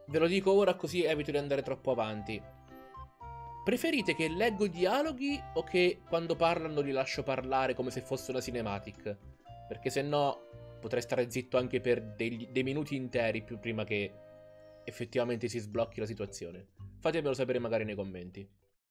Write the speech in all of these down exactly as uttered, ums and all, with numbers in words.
Ve lo dico ora così evito di andare troppo avanti. Preferite che leggo i dialoghi o che quando parlano li lascio parlare come se fosse una cinematic? Perché se no potrei stare zitto anche per degli- dei minuti interi più prima che effettivamente si sblocchi la situazione. Fatemelo sapere magari nei commenti.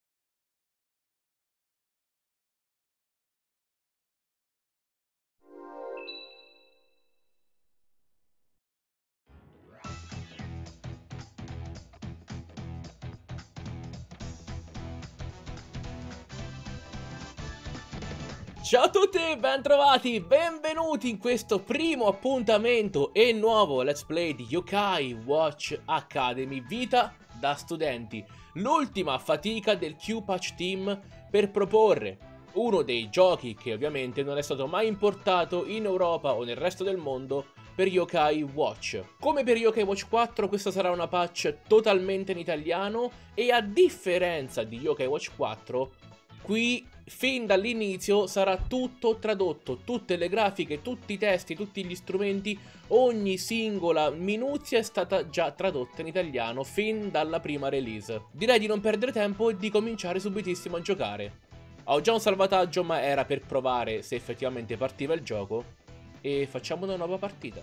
Ciao a tutti, bentrovati, benvenuti in questo primo appuntamento e nuovo let's play di Yokai Watch Academy Vita da studenti. L'ultima fatica del Q-Patch Team per proporre uno dei giochi che ovviamente non è stato mai importato in Europa o nel resto del mondo per Yokai Watch. Come per Yokai Watch quattro, questa sarà una patch totalmente in italiano e a differenza di Yokai Watch quattro, qui fin dall'inizio sarà tutto tradotto, tutte le grafiche, tutti i testi, tutti gli strumenti, ogni singola minuzia è stata già tradotta in italiano fin dalla prima release. Direi di non perdere tempo e di cominciare subitissimo a giocare. Ho già un salvataggio, ma era per provare se effettivamente partiva il gioco, e facciamo una nuova partita.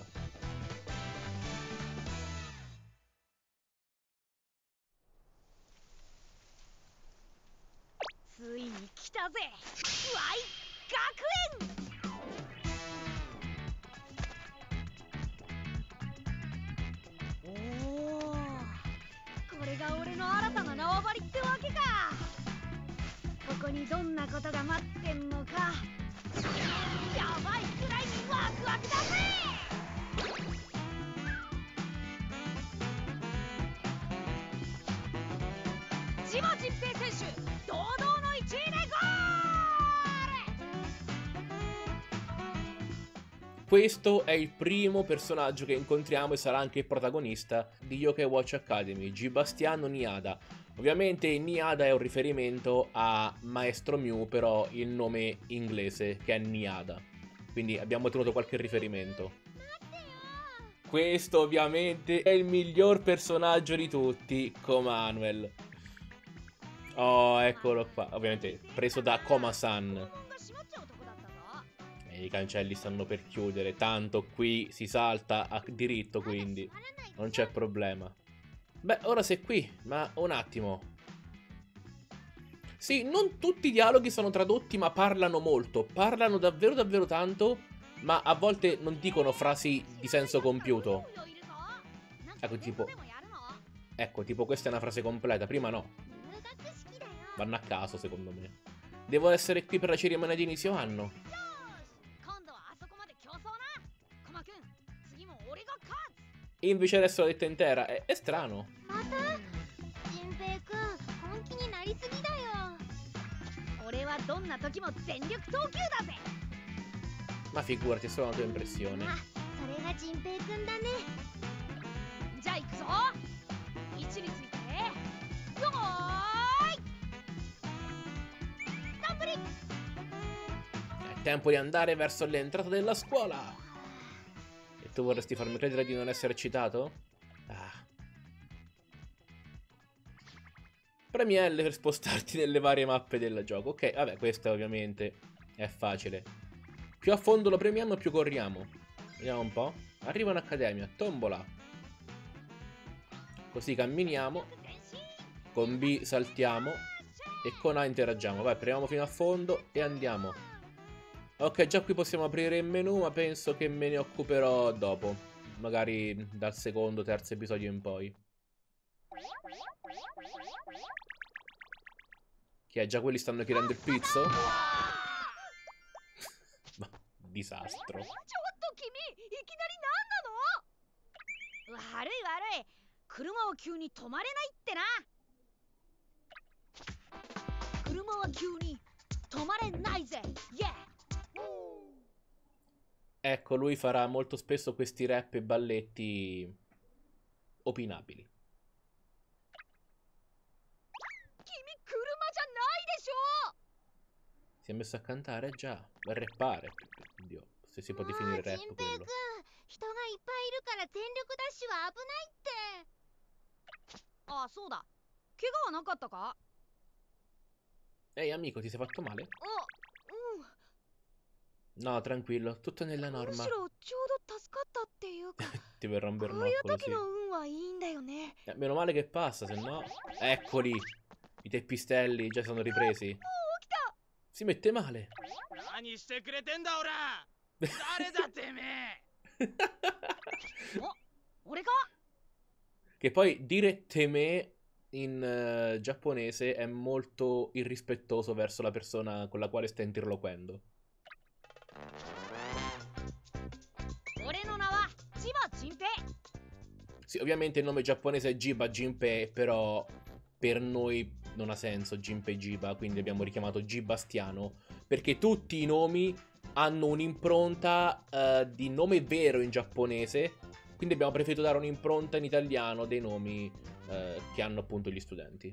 ついに来たぜ Y 学園おおこれが俺の新たな縄張りってわけかここにどんなことが待ってんのかやばいくらいにワクワクだぜ千葉実平選手堂々のいちいでゴール Questo è il primo personaggio che incontriamo e sarà anche il protagonista di Yokai Watch Academy, Gibastiano Niada. Ovviamente Niada è un riferimento a Maestro Mew, però il nome inglese che è Niada. Quindi abbiamo tenuto qualche riferimento. Questo ovviamente è il miglior personaggio di tutti, Komanuel. Oh, eccolo qua. Ovviamente preso da Koma-san. E i cancelli stanno per chiudere. Tanto qui si salta a diritto, quindi non c'è problema. Beh, ora sei qui, ma un attimo. Sì, non tutti i dialoghi sono tradotti, ma parlano molto. Parlano davvero davvero tanto, ma a volte non dicono frasi di senso compiuto. Ecco, tipo... Ecco, tipo questa è una frase completa, prima no. Vanno a caso, secondo me. Devo essere qui per la cerimonia di inizio anno. E invece adesso l'ho detta intera, è, è strano. Ma figurati, è solo una tua impressione. È tempo di andare verso l'entrata della scuola. E tu vorresti farmi credere di non essere eccitato? Ah. Premi L per spostarti nelle varie mappe del gioco. Ok, vabbè, questa ovviamente è facile. Più a fondo lo premiamo, più corriamo. Vediamo un po'. Arriva un'accademia, tombola. Così camminiamo. Con B saltiamo. E con A interagiamo. Vai, premiamo fino a fondo e andiamo. Ok, già qui possiamo aprire il menu, ma penso che me ne occuperò dopo. Magari dal secondo, terzo episodio in poi. Che è già quelli stanno chiedendo il pizzo? Ma, disastro. 悪い悪い車は急に止まれないってな車は急に止まれないぜ Yeah! Ecco, lui farà molto spesso questi rap e balletti opinabili. Si è messo a cantare già, a rappare. Oddio, se si può definire rap quello. ああ、そうだ。怪我はなかったか？ Ehi amico, ti sei fatto male? あ、うん。 No, tranquillo, tutto nella む norma. しろちょうど助かったっていうか Ti verrà un こういう bernoccolo, 時 sì. の運はいいんだよね。 Eh, meno male che passa, se no... Eccoli! I teppistelli già sono ripresi. もう起きた。 Si mette male. 何してくれてんだオラ誰だてめえお、俺か？ Che poi dire teme in eh, giapponese è molto irrispettoso verso la persona con la quale sta interloquendo. 俺の名は千葉真平。 Sì, ovviamente il nome giapponese è Jiba Jinpei, però per noi non ha senso Jinpei Jiba, quindi abbiamo richiamato Gibastiano, perché tutti i nomi hanno un'impronta eh, di nome vero in giapponese, quindi abbiamo preferito dare un'impronta in italiano dei nomi eh, che hanno appunto gli studenti.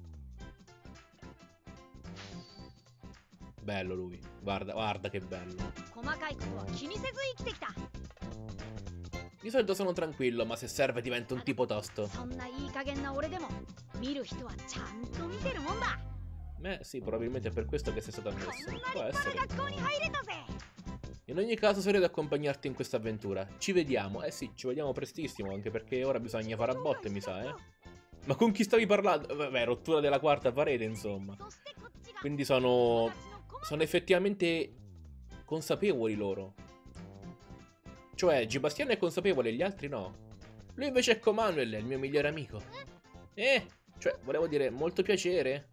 Bello lui, guarda, guarda che bello. 細かいことは気にせず生きてきた。 Di solito sono tranquillo, ma se serve divento un tipo tosto. そんないい加減な俺でも見る人はちゃんと見てるもんだ。 Beh, sì, probabilmente è per questo che sei stato こん ammesso. な Può 立派 essere. な学校に入れたぜ。 In ogni caso sarò ad accompagnarti in questa avventura. Ci vediamo. Eh sì, ci vediamo prestissimo, anche perché ora bisogna fare a botte, mi sa, eh. Ma con chi stavi parlando? Vabbè, rottura della quarta parete, insomma. そしてこっちが Quindi sono... sono effettivamente consapevoli loro. Cioè, Gibastiano è consapevole, gli altri no. Lui invece è Comanuel, è il mio migliore amico. Eh, cioè, volevo dire, molto piacere.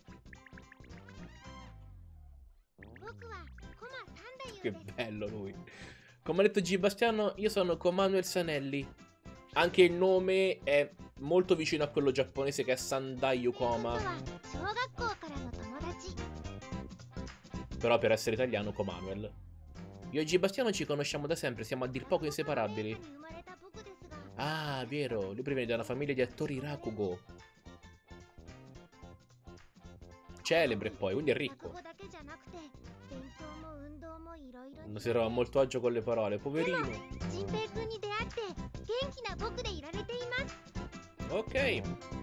Che bello lui. Come ha detto Gibastiano, io sono Comanuel Sanelli. Anche il nome è molto vicino a quello giapponese che è Sandai Yukoma. Però per essere italiano, Comanuel. Io e Gibastiano ci conosciamo da sempre, siamo a dir poco inseparabili. Ah, vero, lui proviene da una famiglia di attori Rakugo. Celebre poi, quindi è ricco. Non si trova molto agio con le parole, poverino. Ok. て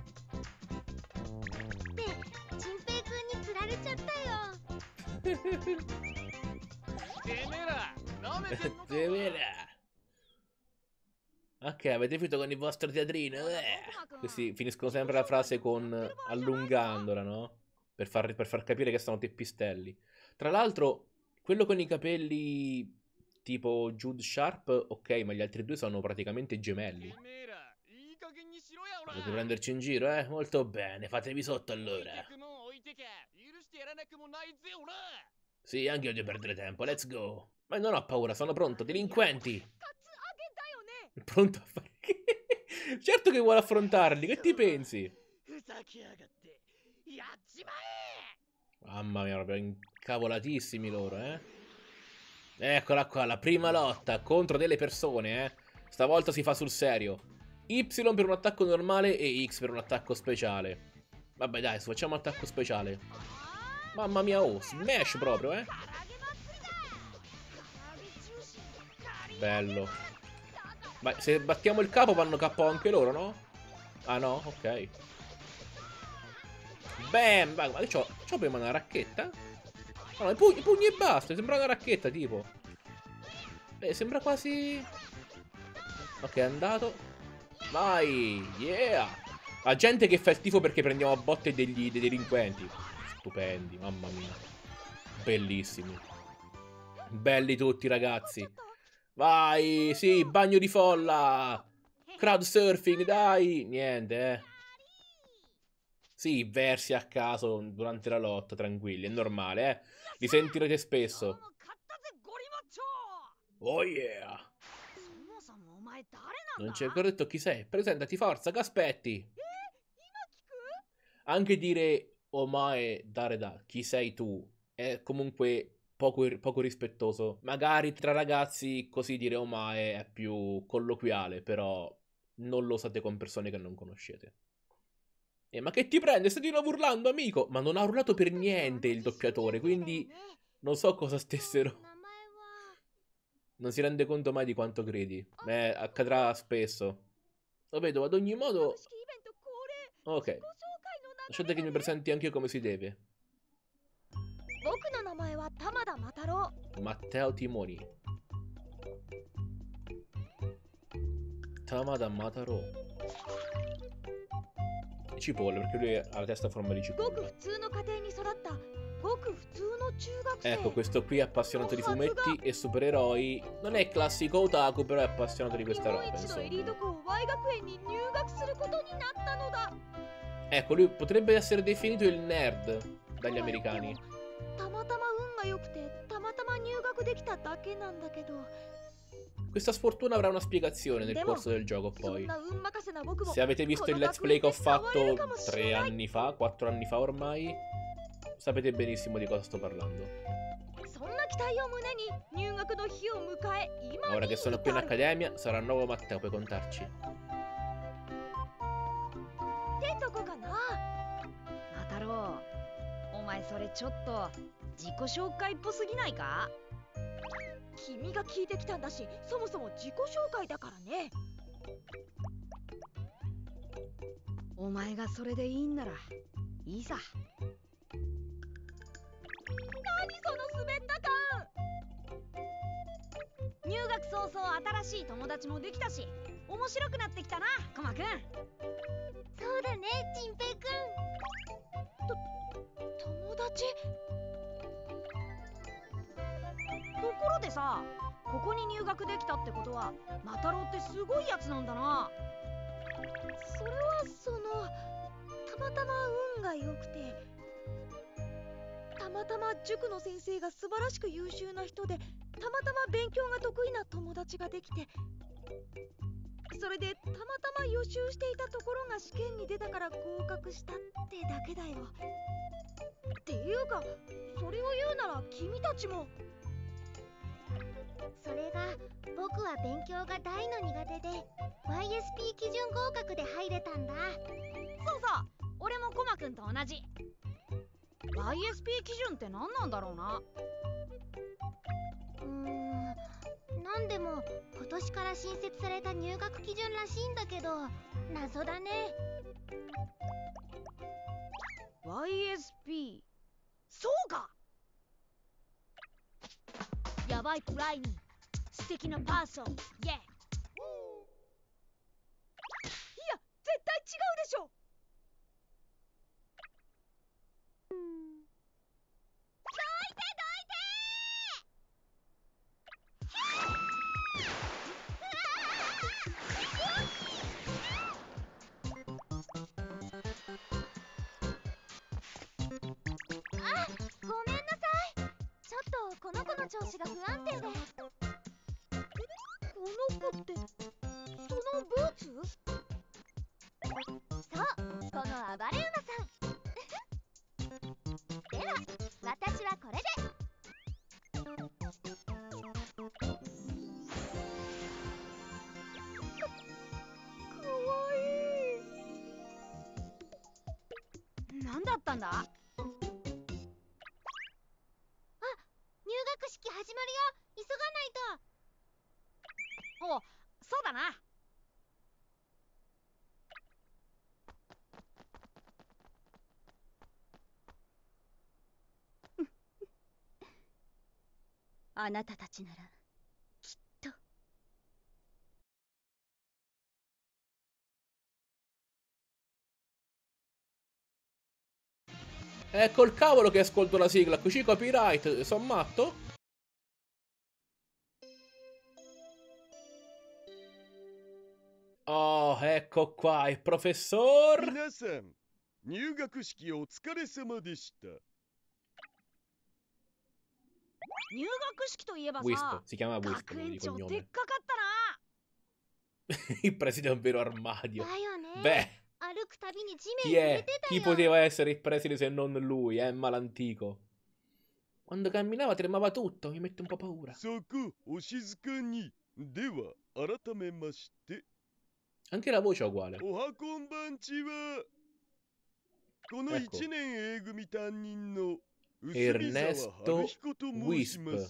陳平君に釣られちゃったよ。 てめえらなめてんのか De vera. Ok, avete finito con il vostro teatrino? Eh. Questi finiscono sempre la frase con allungandola, no? Per far, per far capire che sono teppistelli. Tra l'altro, quello con i capelli tipo Jude Sharp, ok, ma gli altri due sono praticamente gemelli. てめえらいい加減にしろやオラ Volete prenderci in giro, eh? Molto bene, fatevi sotto allora. 客の置いてけ許してやらなくもないぜオラ Sì, anche io devo perdere tempo, let's go. Ma non ho paura, sono pronto, delinquenti. カツアゲだよね。 Pronto a fare... Certo che vuole affrontarli, che ti pensi? ふざけやがってやっちまえ Mamma mia, proprio incavolatissimi loro, eh. Eccola qua, la prima lotta contro delle persone, eh. Stavolta si fa sul serio. Y per un attacco normale e X per un attacco speciale. Vabbè dai, facciamo attacco speciale. Mamma mia, oh, smash proprio, eh. Bello. Ma se battiamo il capo vanno K O anche loro, no? Ah no? Ok. Bam! Ma che c'ho? C'ho prima una racchetta? No, i pugni, i pugni e basta, sembra una racchetta tipo. Eh, sembra quasi... Ok, è andato. Vai! Yeah! La gente che fa il tifo perché prendiamo a botte degli, dei delinquenti. Stupendi, mamma mia. Bellissimi. Belli tutti, ragazzi. Vai! Sì, bagno di folla! Crowd surfing, dai! Niente, eh. Sì, versi a caso durante la lotta, tranquilli, è normale, eh. Li sentirete spesso. 勝ったぜゴリマッチョ。 Oh yeah! そもそもお前誰なんだ？ Non ci hai ancora detto chi sei. Presentati, forza, che aspetti? 今聞く？ Anche dire omae dare da, chi sei tu, è comunque poco, poco rispettoso. Magari tra ragazzi così dire omae è più colloquiale, però non lo usate con persone che non conoscete. Eh, ma che ti prende? Stai di nuovo urlando, amico? Ma non ha urlato per niente il doppiatore, quindi non so cosa stessero. Non si rende conto mai di quanto credi. Eh, accadrà spesso. Lo vedo, ad ogni modo... 公式イベント恒例 Ok. Lasciate che mi presenti anche io come si deve. 僕の名前は玉田又郎 Matteo Timoni. Tamada Mataro. Cipolle, perché lui ha la testa a forma di ごく cipolla. 普通の家庭に育ったごく普通の中学生 Ecco, questo qui è appassionato di fumetti e supereroi. Non è il classico otaku, però è appassionato di 日 questa 本 roba, 一のエリー insomma. ト校 Y 学園に入学することになったのだ Ecco, lui potrebbe essere definito il nerd dagli americani. たまたま運が良くてたまたま入学できただけなんだけど Questa sfortuna avrà una spiegazione nel Demo, corso del gioco, そん poi. な運任せな僕も Se avete visto il let's play che ho fatto tre anni fa, quattro anni fa ormai, sapete benissimo di cosa sto parlando. そんな期待を胸に入学の日を迎え今に Ora che sono qui in accademia, sarà il nuovo Matteo, puoi contarci. ってとこかなマタロウお前それちょっと自己紹介っぽすぎないか君が聞いてきたんだしそもそも自己紹介だからねお前がそれでいいんならいいさ何その滑った感入学早々新しい友達もできたし面白くなってきたなコマくんそうだねチンペイくんと友達ところでさここに入学できたってことはマタロウってすごいやつなんだなそれはそのたまたま運が良くてたまたま塾の先生が素晴らしく優秀な人でたまたま勉強が得意な友達ができてそれでたまたま予習していたところが試験に出たから合格したってだけだよっていうかそれを言うなら君たちもそれが僕は勉強が大の苦手で ワイエスピー 基準合格で入れたんだそうそう俺もコマくんと同じ ワイエスピー 基準って何なんだろうなうーんなんでも今年から新設された入学基準らしいんだけど謎だねワイエスピー そうかやばいくらいに素敵なパーソンイェイいや絶対違うでしょどいてどいてあ、ごめんなさいちょっとこの子の調子が不安定でこの子ってそのブーツそうこの暴れ馬さんでは私はこれでかわいいなんだったんだあ、入学式始まるよ急がないとおそうだなあなたたちならきっと Eh, col cavolo che ascolto la sigla, così copyright, son matto? Oh, ecco qua, il professor 皆さん、入学式お疲れ様でした。 入学式といえば Wisp, さ si chiama Wisp 学 lui 園 di 長でっ cognome. かかったな Il preside è un vero armadio. だよね Beh, 歩くたびに地 chi 面揺れ è? てた Chi よ poteva essere il preside se non lui, eh, malantico. Quando camminava tremava tutto, mi mette un po' paura. そこ、お静かに。では、改めまして。 Anche la voce è uguale. おはこんばんちは。このいちねん A 組担任の薄見沢春彦と申します。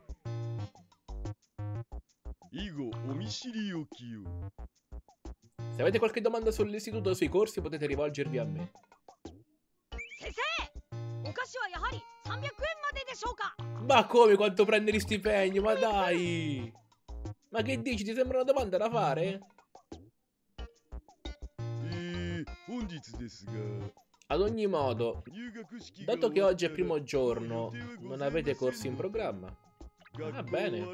以後お見知りおきを。 Se avete qualche domanda sull'istituto o sui corsi potete rivolgervi a me. Ma come, quanto prende di stipendio? Ma dai! Ma che dici? Ti sembra una domanda da fare? Ad ogni modo, dato che oggi è primo giorno, non avete corsi in programma. Va bene.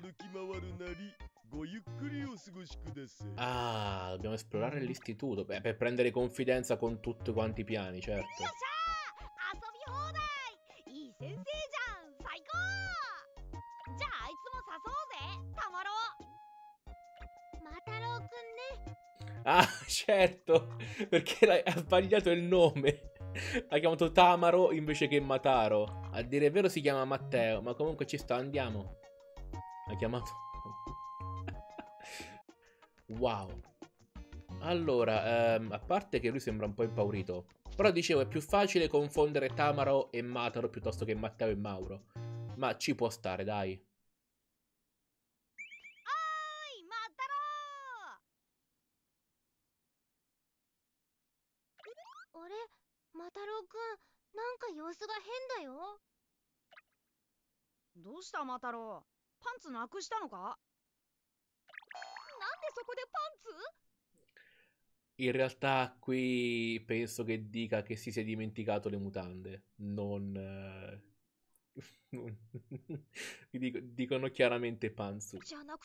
Ah, dobbiamo esplorare l'istituto. Beh, per prendere confidenza con tutti quanti i piani, certo. Ah, certo, perché l'hai- ha sbagliato il nome. L'ha chiamato Tamaro invece che Mataro. A dire il vero si chiama Matteo, ma comunque ci sta, andiamo. L'ha chiamato... Wow. Allora, ehm, a parte che lui sembra un po' impaurito, però dicevo è più facile confondere Tamaro e Mataro piuttosto che Matteo e Mauro. Ma ci può stare, dai. In realtà qui penso che dica che si sia dimenticato le mutande, non... eh, non- dico- dicono chiaramente Panzu.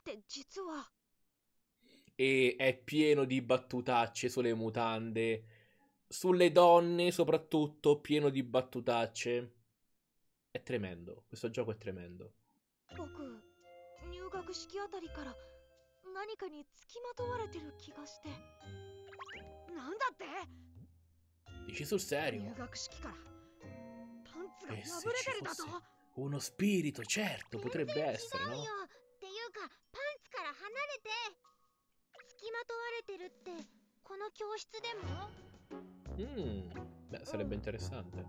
E è pieno di battutacce sulle mutande, sulle donne soprattutto, pieno di battutacce. È tremendo, questo gioco è tremendo. Dici sul serio? E se ci fosse uno spirito, certo, potrebbe essere, no? Mm, beh, sarebbe interessante.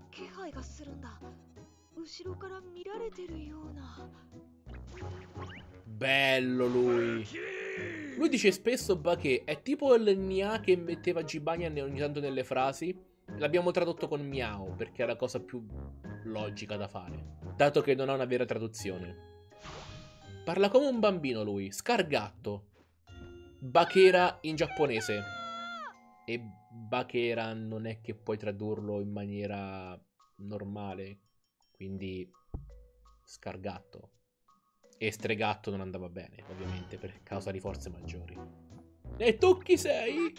Bello lui. Lui dice spesso Baché, è tipo il Nya che metteva Jibanyan ogni tanto nelle frasi. L'abbiamo tradotto con Miao perché è la cosa più logica da fare, dato che non ha una vera traduzione. Parla come un bambino lui, Scargatto. Bakera in giapponese. E Bakera non è che puoi tradurlo in maniera normale, quindi Scargatto. E Stregatto non andava bene, ovviamente, per causa di forze maggiori. E tu chi sei?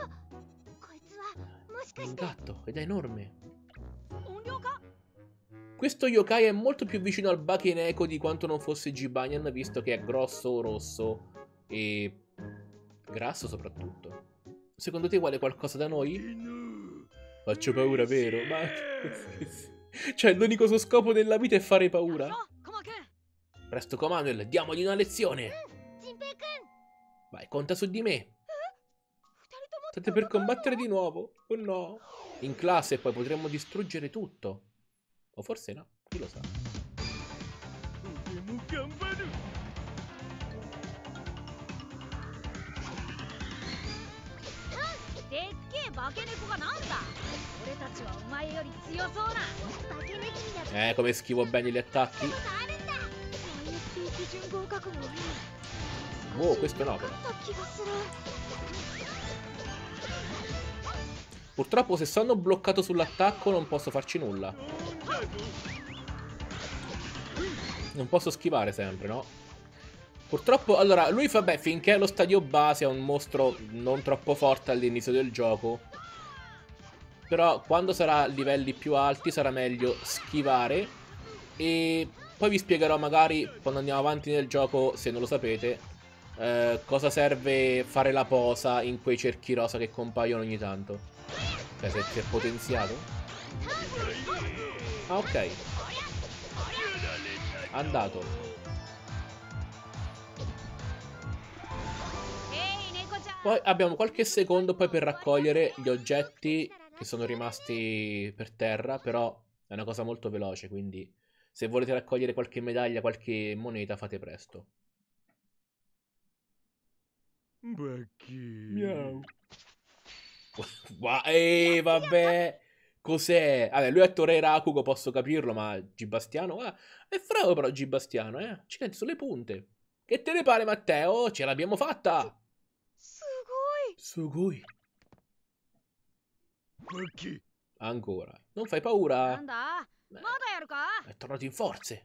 Un gatto, ed è enorme. Questo yokai è molto più vicino al Bakeneko di quanto non fosse Jibanyan, visto che è grosso, rosso e grasso soprattutto. Secondo te vuole qualcosa da noi? Faccio paura, vero? Ma... cioè, l'unico suo scopo nella vita è fare paura? Presto, Commander, diamogli una lezione! Vai, conta su di me! State per combattere di nuovo? Oh no! In classe poi potremmo distruggere tutto. O forse no, chi lo sa. Eh, come schivo bene gli attacchi. Oh, questo no però. Purtroppo se sono bloccato sull'attacco non posso farci nulla. Non posso schivare sempre, no? Purtroppo, allora, lui vabbè, finché è allo stadio base è un mostro non troppo forte all'inizio del gioco. Però quando sarà a livelli più alti sarà meglio schivare. E poi vi spiegherò magari, quando andiamo avanti nel gioco, se non lo sapete, eh, cosa serve fare la posa in quei cerchi rosa che compaiono ogni tanto. Cioè, se si è potenziato? Ah, ok. Andato. Poi abbiamo qualche secondo poi per raccogliere gli oggetti che sono rimasti per terra, però è una cosa molto veloce, quindi se volete raccogliere qualche medaglia, qualche moneta, fate presto. Baché. Miau. Wow, ehi, vabbè. Cos'è? Vabbè, lui è Torei Rakugo, posso capirlo, ma Gibastiano... Ah, è bravo però Gibastiano, eh. Accidenti, sulle punte. Che te ne pare, Matteo? Ce l'abbiamo fatta! Sugoi! Sugoi. Perché? Ancora. Non fai paura? なんだ Beh, まだやるか è tornato in forze.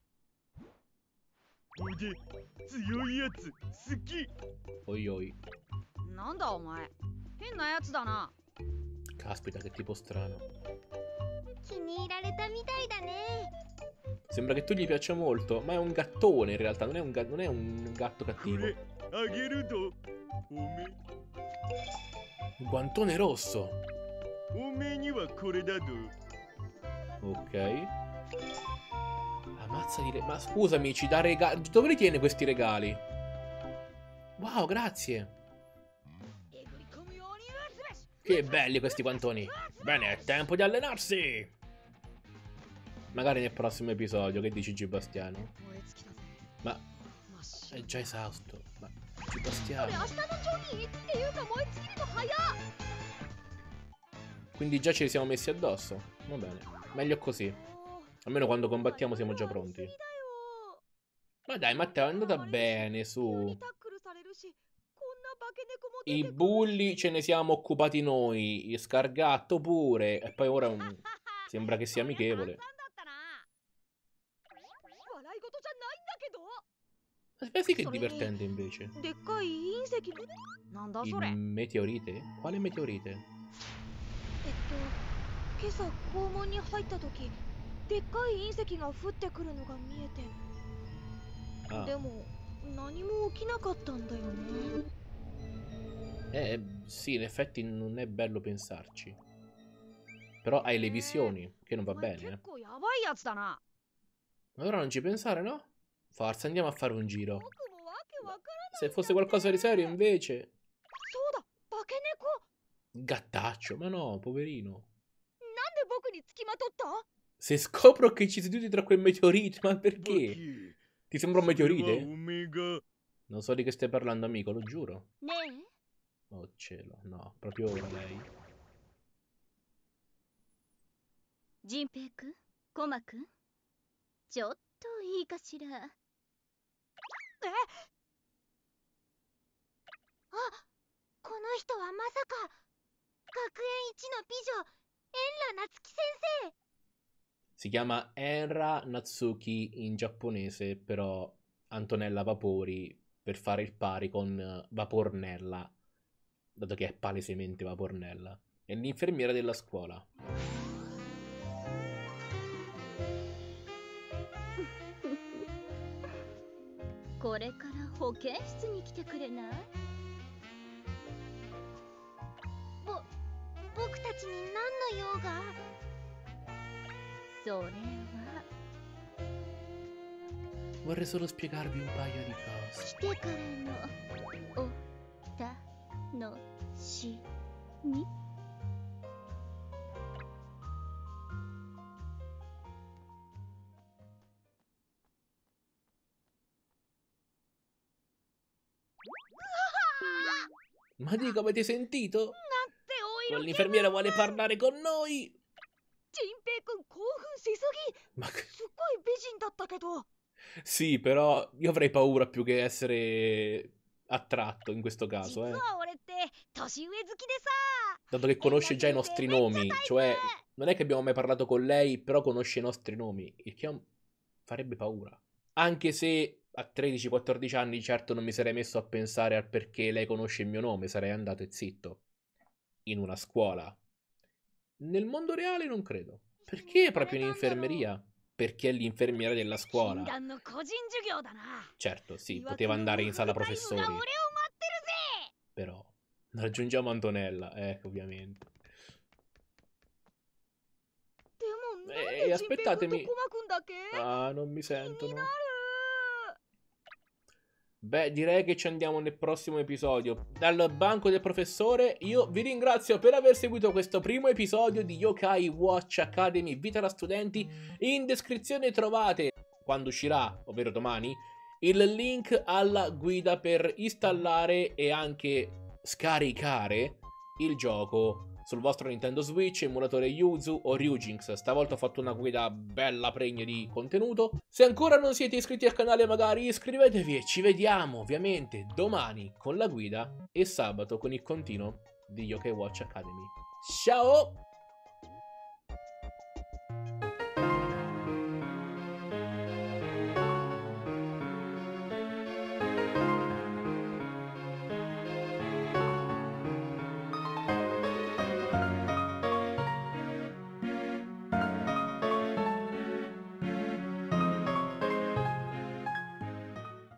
俺強いやつ好き。 Oi oi. なんだお前変なやつだな Caspita, che tipo strano. 気に入られたみたいだね。 Sembra che tu gli piaccia molto, ma è un gattone in realtà, non è un, ga- non è un gatto こ cattivo. れあげるぞ。おめ Guantone rosso. おめにはこれだぞ。 Ok. Ammazza di re... Ma scusami, ci dà regali... Dove li tiene questi regali? Wow, grazie. えぐり込むように打つべし Che belli questi guantoni. Bene, è tempo di allenarsi. Magari nel prossimo episodio, che dici Gibastiano? 燃え尽きたぜ Ma 真っ白 è già esausto. Ma こ Gibastiano. れ明日のジョニーっていうか燃え尽きるの早っ Quindi già ci siamo messi addosso. Va bene. Meglio così. Almeno quando combattiamo siamo già pronti. Ma dai, Matteo, è andata bene, su. I bulli ce ne siamo occupati noi. Il Scargatto pure. E poi ora un... sembra che sia amichevole. Ma sì che è divertente invece. でっかい隕石なんだそれ Il meteorite? Quale meteorite? えっと今朝校門に入った時でっかい隕石が降ってくるのが見えて Ah. でも何も起きなかったんだよね Eh, sì, in effetti non è bello pensarci. Però hai le visioni, che non va お前 bene, 結 eh. 構やばいやつだな Ma ora non ci pensare, no? Forza, andiamo a fare un giro. 僕もわけわからない Se fosse qualcosa di serio, invece... そうだ化け猫 Gattaccio, ma no, poverino. なんで僕につきまとった Se scopro che ci seduti tra quel meteorite, ma バ perché? キ Ti sembra un それは meteorite? おめが Non so di che stai parlando, amico, lo giuro. ねえ、 Oh cielo, no, proprio ora lei. 仁平くん、コマくん、ちょっといいかしら。あ、この人はまさか学園一の美女エンラ夏樹先生。 Si chiama Enra Natsuki in giapponese, però Antonella Vapori per fare il pari con eh, Vapornella, dato che è palesemente Vapornella. È l'infermiera della scuola. これから保健室に来てくれない？ぼ、僕たちに何の用が？それは Vorrei solo spiegarvi un paio di cose. 来てからのお楽しみ。 Ma dico, avete sentito? なんてお色気 Quell'infermiera vuole parlare con noi! 仁平くん興奮しすぎ Ma すっごい美人だったけど sì, però io avrei paura più che essere attratto in questo 実 caso, eh. は俺って年上好きでさ Dato che conosce già i nostri nomi, cioè non è che abbiamo mai parlato con lei, però conosce i nostri nomi, il che farebbe paura. Anche se a tredici quattordici anni certo non mi sarei messo a pensare al perché lei conosce il mio nome, sarei andato e zitto. In una scuola. Nel mondo reale non credo. Perché proprio in infermeria? Perché è l'infermiera della 禁 scuola. 断の個人授業だな Certo, sì, poteva andare in sala 疑惑のフルタイ professori. ムが俺を待ってるぜ Però raggiungiamo Antonella, eh, ovviamente. でもなん Eh, で仁平くんと aspettatemi. コマくんだけ Ah, non mi 気に sentono. なる Beh, direi che ci andiamo nel prossimo episodio. Dal banco del professore, io vi ringrazio per aver seguito questo primo episodio di Yokai Watch Academy Vita da Studenti. In descrizione trovate, quando uscirà, ovvero domani, il link alla guida per installare e anche scaricare il gioco sul vostro Nintendo Switch, emulatore Yuzu o Ryujinx. Stavolta ho fatto una guida bella pregna di contenuto. Se ancora non siete iscritti al canale magari iscrivetevi e ci vediamo ovviamente domani con la guida e sabato con il continuo di Yokai Watch Academy. Ciao!